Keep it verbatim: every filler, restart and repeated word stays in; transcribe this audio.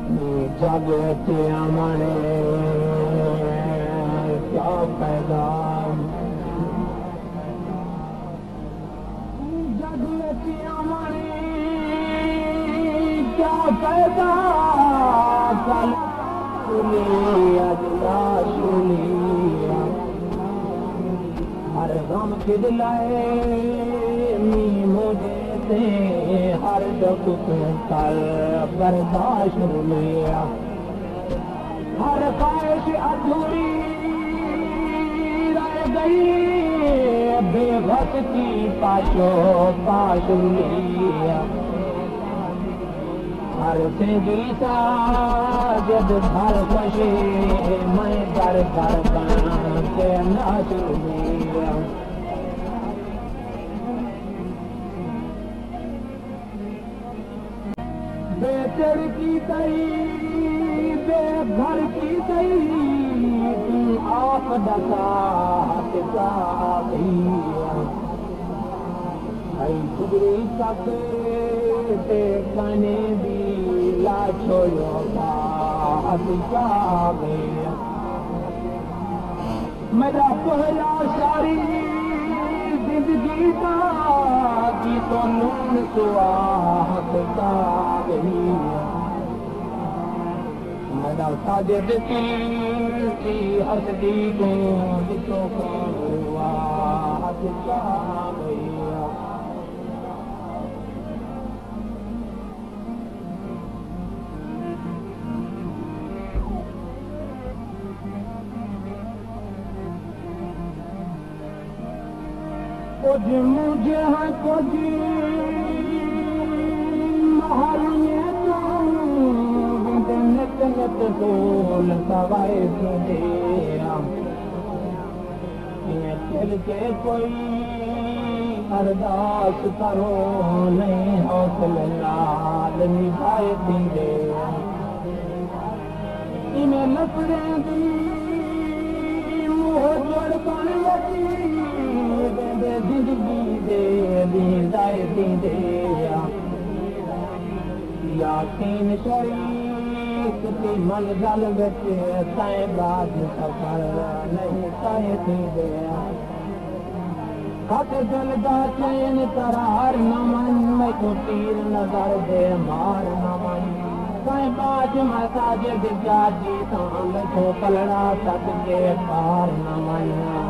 जग मने क्या पैदा जग मने क्या पैदा कल अजला सुनिया हर गम के दिलाए मी मुझे से हर दुख कल बर्दाश्त लिया हर ख्वाहिश अधूरी रह गई बेबस की पाशो पाश लिया हर से गीता जब घर खुशी मैं कर कर के नाच लिया बेचर की दई बेघर की दई तू आप डका हटका गुजरी तक ते कने भी ला छोड़ो हटका गया मेरा पहला सारी जिंदगी का की तो नून सुहाग का गई मेरा साजिद की हसदी को जितो को हुआ हद का गया कुछ मुझे है कुछ महारिये तो नित नित बोल सवाए सुने दिल के कोई अरदास करो नहीं हौसले लाल निभाए दीदे इन्हें नसरे दी मुँह जोड़ पाने लगी जिंदगी दे दीदाए दीदे याकीन शरीक की मंजिल विच साईं बाज सफर नहीं साए दीदे हक दिल दा चैन करार न मन मैं को तीर नजर दे मार न मन साईं बाज मसाजिद जाजी सांग को कलड़ा तक के पार न मन